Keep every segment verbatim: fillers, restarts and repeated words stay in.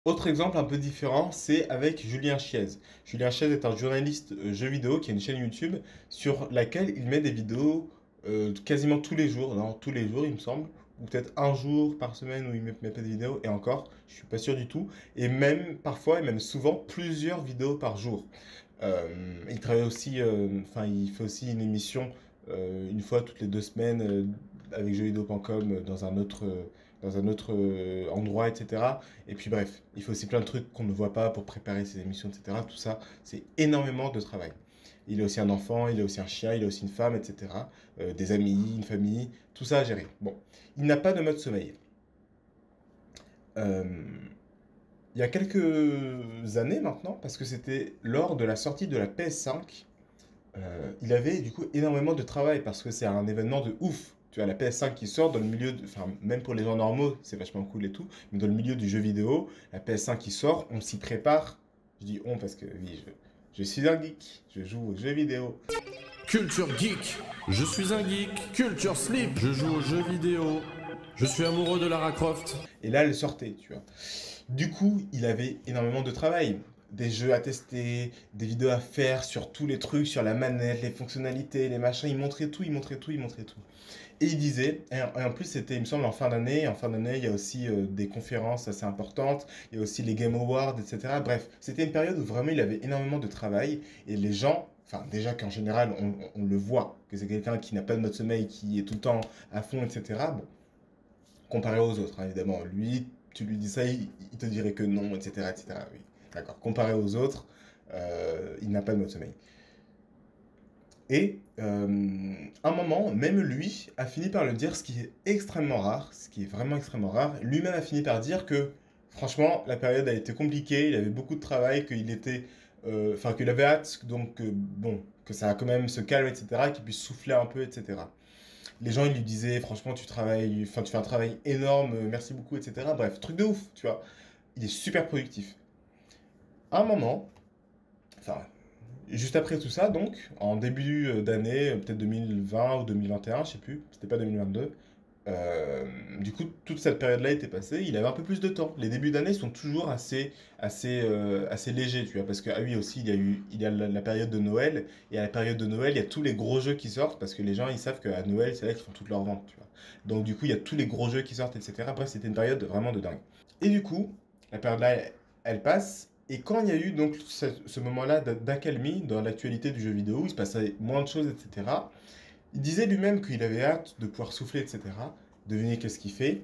Autre exemple un peu différent, c'est avec Julien Chiez. Julien Chiez est un journaliste euh, jeux vidéo qui a une chaîne YouTube sur laquelle il met des vidéos euh, quasiment tous les jours, non, tous les jours il me semble, ou peut-être un jour par semaine où il met, met pas de vidéos, et encore, je suis pas sûr du tout, et même parfois, et même souvent, plusieurs vidéos par jour. Euh, il travaille aussi, euh, enfin il fait aussi une émission euh, une fois toutes les deux semaines euh, avec jeuxvideo point com euh, dans un autre, euh, dans un autre euh, endroit, et cetera. Et puis bref, il fait aussi plein de trucs qu'on ne voit pas pour préparer ses émissions, et cetera. Tout ça, c'est énormément de travail. Il a aussi un enfant, il a aussi un chien, il a aussi une femme, et cetera. Euh, des amis, une famille, tout ça à gérer. Bon, il n'a pas de mode sommeil. Euh, il y a quelques années maintenant, parce que c'était lors de la sortie de la P S cinq, euh, il avait du coup énormément de travail parce que c'est un événement de ouf. Tu as la P S cinq qui sort dans le milieu, de- enfin même pour les gens normaux, c'est vachement cool et tout, mais dans le milieu du jeu vidéo, la P S cinq qui sort, on s'y prépare. Je dis on parce que oui, je, je suis un geek, je joue aux jeux vidéo. Culture geek, je suis un geek. Culture slip, je joue aux jeux vidéo. Je suis amoureux de Lara Croft. Et là, elle sortait, tu vois. Du coup, il avait énormément de travail. Des jeux à tester, des vidéos à faire sur tous les trucs, sur la manette, les fonctionnalités, les machins. Il montrait tout, il montrait tout, il montrait tout. Et il disait, et en et en plus c'était, il me semble, en fin d'année. En fin d'année, il y a aussi euh, des conférences assez importantes. Il y a aussi les Game Awards, et cetera. Bref, c'était une période où vraiment il avait énormément de travail. Et les gens, enfin déjà qu'en général, on, on le voit, que c'est quelqu'un qui n'a pas de mode sommeil, qui est tout le temps à fond, et cetera. Bon, comparé aux autres, hein, évidemment. Lui, tu lui dis ça, il, il te dirait que non, et cetera, et cetera. Oui, d'accord. Comparé aux autres, euh, il n'a pas de mode sommeil. Et euh, un moment, même lui a fini par le dire, ce qui est extrêmement rare, ce qui est vraiment extrêmement rare. Lui-même a fini par dire que, franchement, la période a été compliquée, il avait beaucoup de travail, qu'il était, euh, enfin, qu'il avait hâte, donc euh, bon, que ça a quand même se calme, et cetera, qu'il puisse souffler un peu, et cetera. Les gens, ils lui disaient, franchement, tu travailles, enfin, tu fais un travail énorme, euh, merci beaucoup, et cetera. Bref, truc de ouf, tu vois. Il est super productif. À un moment, enfin, juste après tout ça, donc, en début euh, d'année, euh, peut-être deux mille vingt ou deux mille vingt et un, je sais plus, c'était pas deux mille vingt-deux. Euh, du coup, toute cette période-là était passée, il avait un peu plus de temps. Les débuts d'année sont toujours assez, assez, euh, assez légers, tu vois, parce que, ah oui, aussi, il y a eu, il y a la, la période de Noël, et à la période de Noël, il y a tous les gros jeux qui sortent, parce que les gens, ils savent qu'à Noël, c'est là qu'ils font toutes leurs ventes, tu vois. Donc, du coup, il y a tous les gros jeux qui sortent, et cetera. Bref, c'était une période vraiment de dingue. Et du coup, la période-là, elle, elle passe, et quand il y a eu donc ce, ce moment-là d'accalmie dans l'actualité du jeu vidéo, où il se passait moins de choses, et cetera, il disait lui-même qu'il avait hâte de pouvoir souffler, et cetera. Devinez qu'est-ce qu'il fait?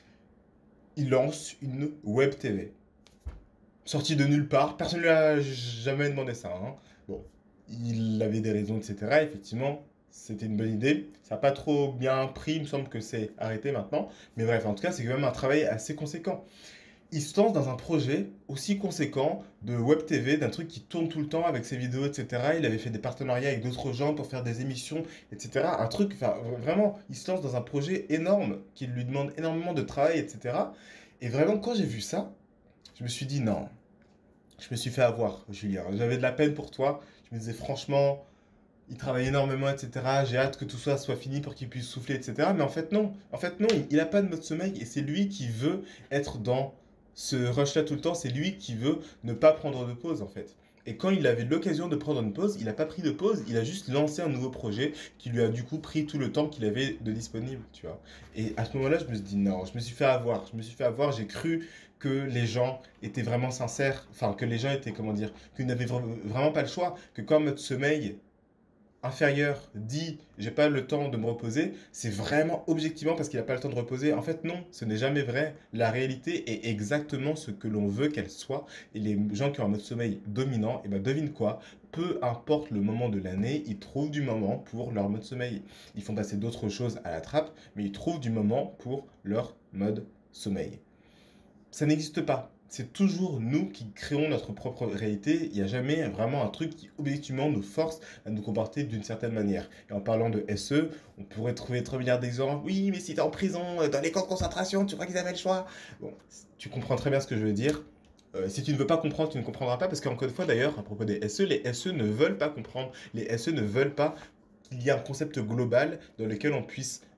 Il lance une web T V. Sortie de nulle part, personne ne lui a jamais demandé ça, hein. Bon, il avait des raisons, et cetera. Effectivement, c'était une bonne idée. Ça n'a pas trop bien pris, il me semble que c'est arrêté maintenant. Mais bref, en tout cas, c'est quand même un travail assez conséquent. Il se lance dans un projet aussi conséquent de web T V, d'un truc qui tourne tout le temps avec ses vidéos, et cetera. Il avait fait des partenariats avec d'autres gens pour faire des émissions, et cetera. Un truc, enfin, vraiment, il se lance dans un projet énorme qui lui demande énormément de travail, et cetera. Et vraiment, quand j'ai vu ça, je me suis dit non, je me suis fait avoir, Julien. J'avais de la peine pour toi. Je me disais franchement, il travaille énormément, et cetera. J'ai hâte que tout ça soit fini pour qu'il puisse souffler, et cetera. Mais en fait, non. En fait, non, il n'a pas de mode sommeil et c'est lui qui veut être dans ce rush-là tout le temps. C'est lui qui veut ne pas prendre de pause, en fait. Et quand il avait l'occasion de prendre une pause, il n'a pas pris de pause, il a juste lancé un nouveau projet qui lui a du coup pris tout le temps qu'il avait de disponible, tu vois. Et à ce moment-là, je me suis dit non, je me suis fait avoir, je me suis fait avoir, j'ai cru que les gens étaient vraiment sincères, enfin que les gens étaient, comment dire, qu'ils n'avaient vra- vraiment pas le choix, que quand mode sommeil inférieur dit j'ai pas le temps de me reposer, c'est vraiment objectivement parce qu'il n'a pas le temps de reposer. En fait, non, ce n'est jamais vrai. La réalité est exactement ce que l'on veut qu'elle soit. Et les gens qui ont un mode sommeil dominant, et ben devine quoi, peu importe le moment de l'année, ils trouvent du moment pour leur mode sommeil. Ils font passer d'autres choses à la trappe, mais ils trouvent du moment pour leur mode sommeil. Ça n'existe pas. C'est toujours nous qui créons notre propre réalité. Il n'y a jamais vraiment un truc qui objectivement nous force à nous comporter d'une certaine manière. Et en parlant de S E, on pourrait trouver trop milliards d'exemples. Oui, mais si t'es en prison, euh, dans les camps de concentration, tu crois qu'ils avaient le choix? Bon, tu comprends très bien ce que je veux dire. Euh, si tu ne veux pas comprendre, tu ne comprendras pas. Parce qu'encore une fois, d'ailleurs, à propos des S E, les S E ne veulent pas comprendre. Les S E ne veulent pas qu'il y ait un concept global dans lequel on puisse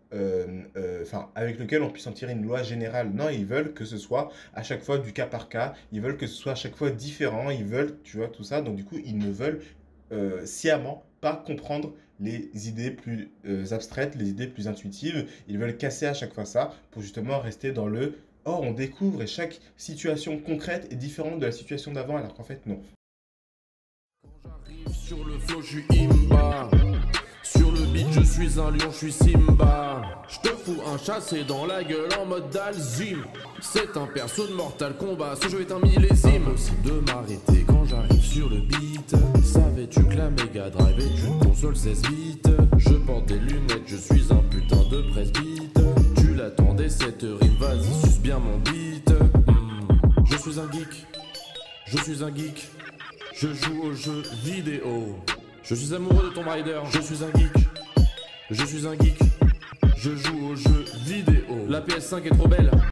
euh, euh, enfin, avec lequel on puisse en tirer une loi générale. Non, ils veulent que ce soit à chaque fois du cas par cas, ils veulent que ce soit à chaque fois différent, ils veulent, tu vois, tout ça. Donc du coup, ils ne veulent euh, sciemment pas comprendre les idées plus euh, abstraites, les idées plus intuitives. Ils veulent casser à chaque fois ça pour justement rester dans le oh, on découvre et chaque situation concrète est différente de la situation d'avant, alors qu'en fait, non. Quand j'arrive sur le flow, je suis imba. Sur le beat, je suis un lion, je suis Simba. Je te fous un chassé dans la gueule en mode Dalzim. C'est un perso de Mortal Kombat, ce jeu est un millésime. Impossible de m'arrêter quand j'arrive sur le beat. Savais-tu que la Mega Drive est une console seize bits? Je porte des lunettes, je suis un putain de presbyte. Tu l'attendais cette rime, vas-y suce bien mon beat. Mmh. Je suis un geek, je suis un geek. Je joue aux jeux vidéo. Je suis amoureux de Tomb Raider, je suis un geek. Je suis un geek. Je joue aux jeux vidéo. La P S cinq est trop belle.